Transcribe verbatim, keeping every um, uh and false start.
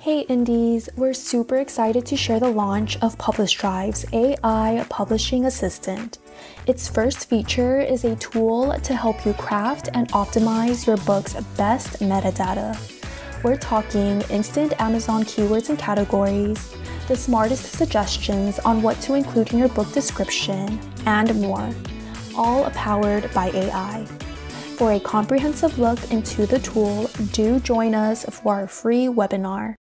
Hey Indies, we're super excited to share the launch of PublishDrive's A I Publishing Assistant. Its first feature is a tool to help you craft and optimize your book's best metadata. We're talking instant Amazon keywords and categories, the smartest suggestions on what to include in your book description, and more, all powered by A I. For a comprehensive look into the tool, do join us for our free webinar.